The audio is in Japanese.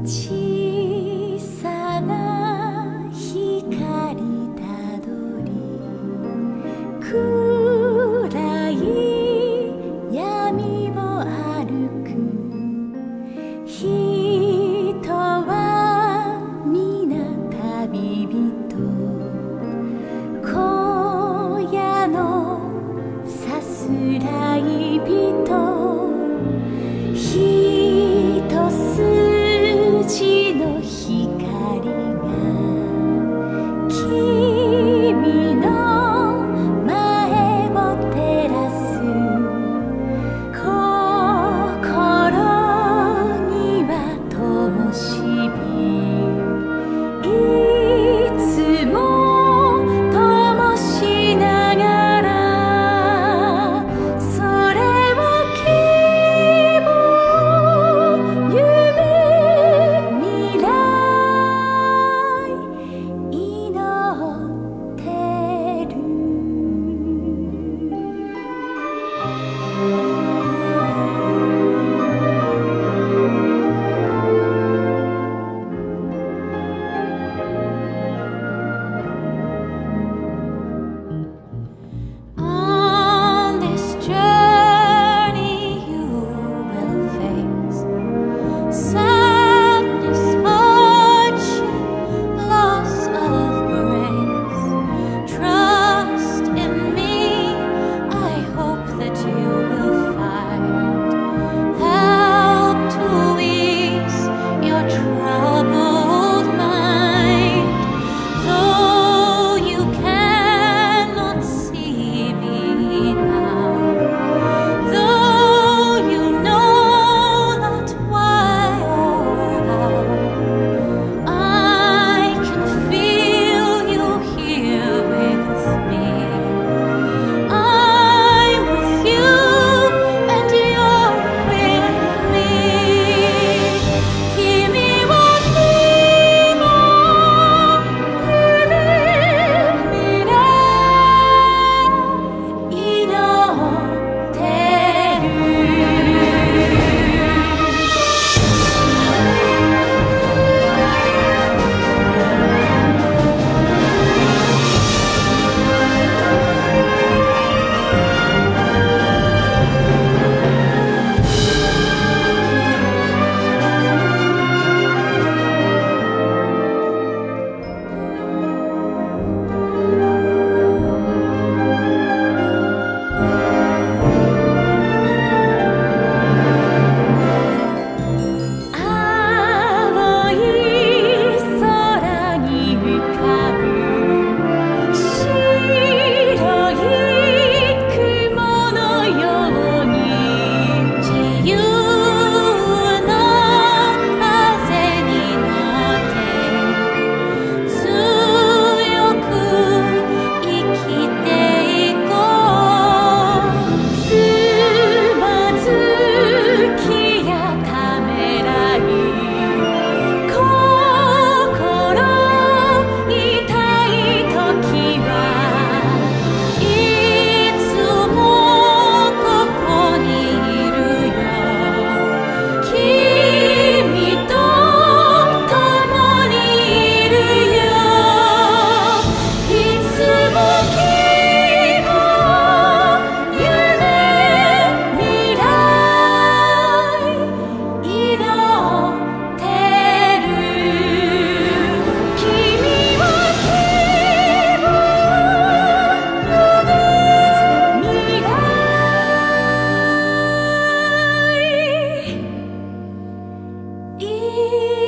小さな光たどり暗い闇を歩く人は皆旅人荒野のさすらい人一筋の光が君の前を照らす心には灯火いつも灯しながらそれを希望夢未来祈ってるOn this journey you will face sadness, hardship, loss of grace. Trust in me, I hope that you will find help to ease your troubled mind. Though you cannot see me now, though you know not why or how, I can feel you here with me. I'm with you and you're with me. 君は希望夢未来祈ってる青い空に浮かぶ白い雲のように自由の風に乗って強く生きていこうつまずきやためらい心痛い時はいつもここにいるよ君と共にいるよいつも希望夢未来祈ってる君は希望夢未来祈